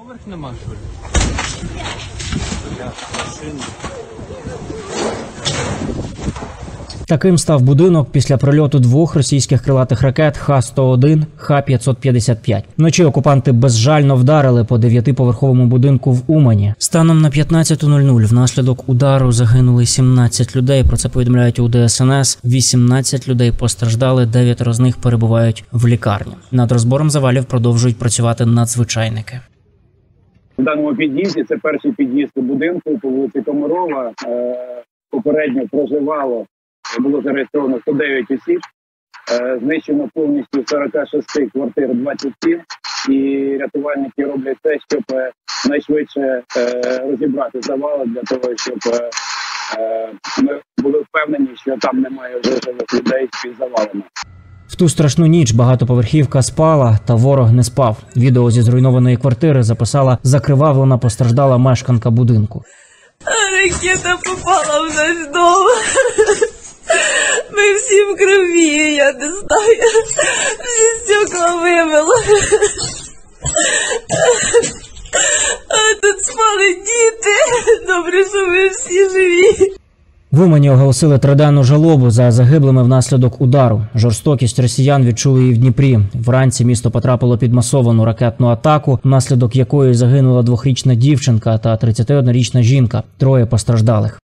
Поверх нема, що ли? Таким став будинок після прильоту двох російських крилатих ракет Х-101, Х-555. Вночі окупанти безжально вдарили по 9-поверховому будинку в Умані. Станом на 15:00 внаслідок удару загинули 17 людей. Про це повідомляють у ДСНС. 18 людей постраждали, 9 з них перебувають в лікарні. Над розбором завалів продовжують працювати надзвичайники. В даному під'їзді, це перший під'їзд будинку по вулиці Комарова, попередньо проживало, було зареєстровано 109 осіб, знищено повністю 46 квартир 27, і рятувальники роблять все, щоб найшвидше розібрати завали для того, щоб ми були впевнені, що там немає вже живих людей під завалами. В ту страшну ніч багатоповерхівка спала, та ворог не спав. Відео зі зруйнованої квартири записала закривавлена постраждала мешканка будинку. Ракета попала в наш дом. Ми всі в крові, я не знаю. Всі стекла вимило. А тут спали діти. Добре, що ми всі живі. В Умані оголосили триденну жалобу за загиблими внаслідок удару. Жорстокість росіян відчули і в Дніпрі. Вранці місто потрапило під масовану ракетну атаку, внаслідок якої загинула 2-річна дівчинка та 31-річна жінка. 3 постраждалих.